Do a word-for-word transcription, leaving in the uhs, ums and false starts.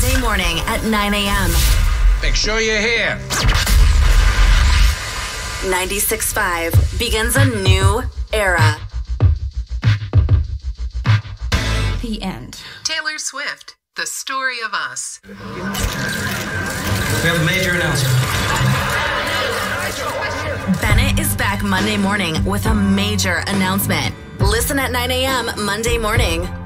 Monday morning at nine a.m. Make sure you're here. ninety-six point five begins a new era. The end. Taylor Swift, The Story of Us. We have a major announcement. Bennett is back Monday morning with a major announcement. Listen at nine a.m. Monday morning.